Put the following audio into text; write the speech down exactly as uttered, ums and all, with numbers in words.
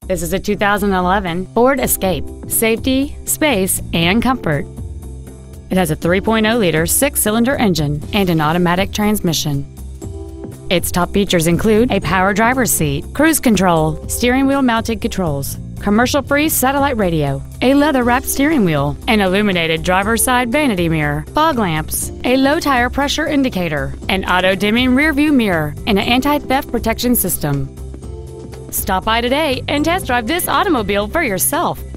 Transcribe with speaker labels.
Speaker 1: This is a two thousand eleven Ford Escape. Safety, space, and comfort. It has a three point oh liter six-cylinder engine and an automatic transmission. Its top features include a power driver's seat, cruise control, steering wheel mounted controls, commercial-free satellite radio, a leather-wrapped steering wheel, an illuminated driver's side vanity mirror, fog lamps, a low tire pressure indicator, an auto-dimming rear-view mirror, and an anti-theft protection system. Stop by today and test drive this automobile for yourself.